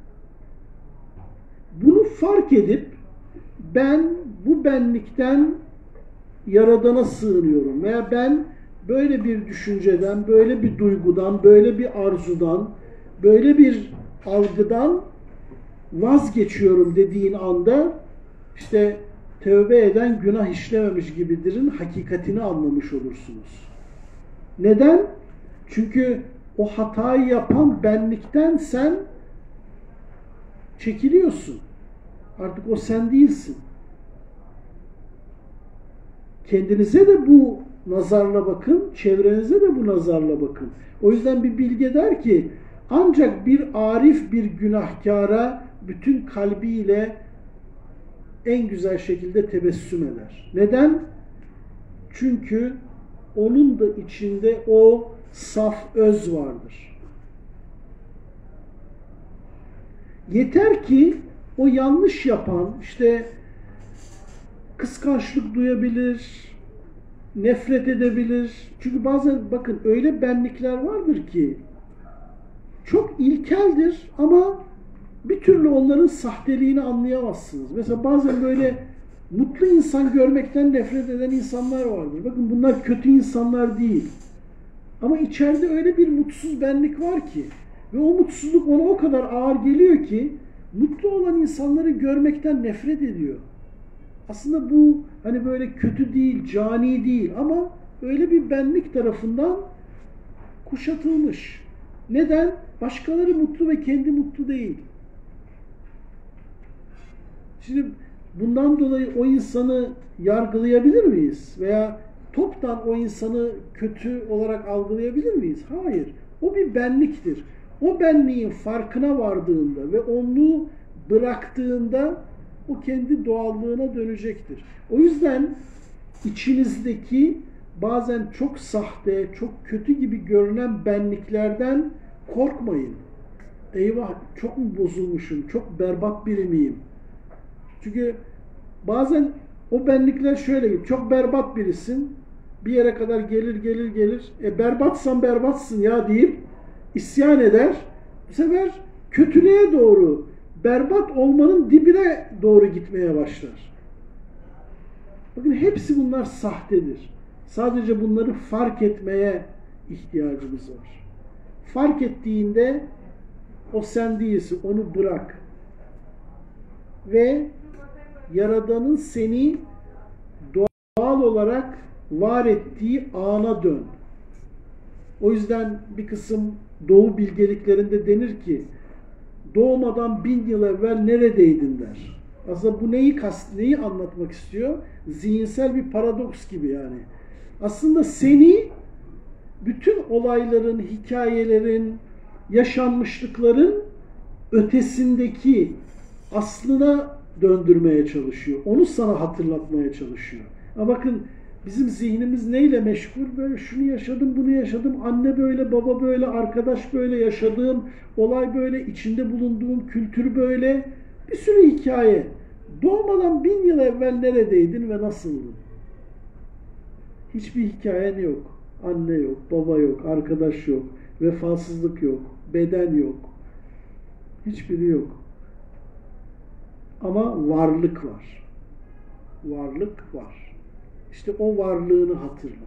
Bunu fark edip ben bu benlikten Yaradan'a sığınıyorum veya ben böyle bir düşünceden, böyle bir duygudan, böyle bir arzudan, böyle bir algıdan vazgeçiyorum dediğin anda işte tövbe eden günah işlememiş gibidir'in hakikatini anlamış olursunuz. Neden? Çünkü o hatayı yapan benlikten sen çekiliyorsun. Artık o sen değilsin. Kendinize de bu nazarla bakın, çevrenize de bu nazarla bakın. O yüzden bir bilge der ki, ancak bir arif bir günahkara bütün kalbiyle en güzel şekilde tebessüm eder. Neden? Çünkü onun da içinde o saf öz vardır. Yeter ki o yanlış yapan, işte kıskançlık duyabilir, nefret edebilir. Çünkü bazen bakın öyle benlikler vardır ki çok ilkeldir ama bir türlü onların sahteliğini anlayamazsınız. Mesela bazen böyle mutlu insan görmekten nefret eden insanlar vardır. Bakın bunlar kötü insanlar değil. Ama içeride öyle bir mutsuz benlik var ki ve o mutsuzluk ona o kadar ağır geliyor ki mutlu olan insanları görmekten nefret ediyor. Aslında bu hani böyle kötü değil, cani değil ama öyle bir benlik tarafından kuşatılmış. Neden? Başkaları mutlu ve kendi mutlu değil. Şimdi bundan dolayı o insanı yargılayabilir miyiz? Veya toptan o insanı kötü olarak algılayabilir miyiz? Hayır. O bir benliktir. O benliğin farkına vardığında ve onu bıraktığında o kendi doğallığına dönecektir. O yüzden içinizdeki bazen çok sahte, çok kötü gibi görünen benliklerden korkmayın. Eyvah çok mu bozulmuşum, çok berbat biri miyim? Çünkü bazen o benlikler şöyle gibi, çok berbat birisin, bir yere kadar gelir gelir gelir, e berbatsan berbatsın ya deyip isyan eder. Bu sefer kötülüğe doğru, berbat olmanın dibine doğru gitmeye başlar. Bakın hepsi bunlar sahtedir. Sadece bunları fark etmeye ihtiyacımız var. Fark ettiğinde o sen değilsin, onu bırak. Ve Yaradan'ın seni doğal olarak var ettiği ana dön. O yüzden bir kısım doğu bilgeliklerinde denir ki doğmadan bin yıl evvel neredeydin der. Aslında bu neyi kast, neyi anlatmak istiyor? Zihinsel bir paradoks gibi yani. Aslında seni bütün olayların, hikayelerin, yaşanmışlıkların ötesindeki aslına döndürmeye çalışıyor. Onu sana hatırlatmaya çalışıyor. Ama bakın bizim zihnimiz neyle meşgul? Böyle şunu yaşadım, bunu yaşadım, anne böyle, baba böyle, arkadaş böyle, yaşadığım olay böyle, içinde bulunduğum kültür böyle. Bir sürü hikaye. Doğmadan bin yıl evvel neredeydin ve nasıldın? Hiçbir hikayen yok. Anne yok, baba yok, arkadaş yok, vefasızlık yok, beden yok. Hiçbiri yok. Ama varlık var. Varlık var. İşte o varlığını hatırla.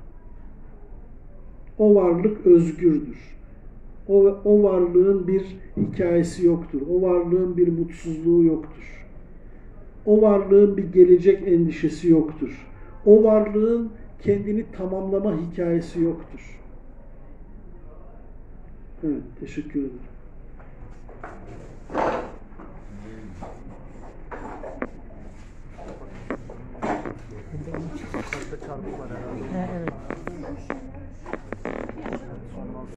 O varlık özgürdür. O, o varlığın bir hikayesi yoktur. O varlığın bir mutsuzluğu yoktur. O varlığın bir gelecek endişesi yoktur. O varlığın kendini tamamlama hikayesi yoktur. Evet, teşekkür ederim. Evet.